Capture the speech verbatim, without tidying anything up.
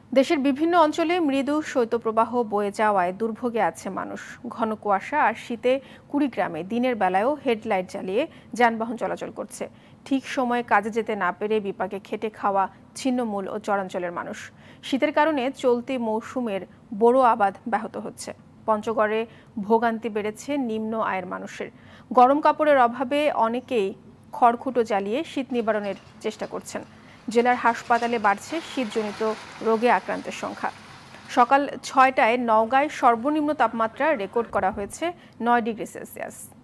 দেশের বিভিন্ন অঞ্চলে মৃদু শৈত্যপ্রবাহ বয়ে যাওয়ায় দুর্ভোগে আছে মানুষ। ঘন কুয়াশা আর শীতে কুড়িগ্রামে দিনের বেলায়ও হেডলাইট জ্বালিয়ে যানবাহন চলাচল করছে। ঠিক সময়ে কাজে যেতে না পেরে বিপাকে খেটে খাওয়া ছিন্নমূল ও চরাঞ্চলের মানুষ। শীতের কারণে চলতি মৌসুমের বড় আবাদ ব্যাহত হচ্ছে। পঞ্চগড়ে ভোগান্তি বেড়েছে নিম্ন আয়ের মানুষের। গরম কাপড়ের অভাবে অনেকেই খড়কুটো জ্বালিয়ে শীত নিবারণের চেষ্টা করছেন। জেলার হাসপাতালে বাড়ছে শীতজনিত রোগে আক্রান্তের সংখ্যা। সকাল ছয়টায় নওগাঁয় সর্বনিম্ন তাপমাত্রা রেকর্ড করা হয়েছে নয় ডিগ্রি সেলসিয়াস।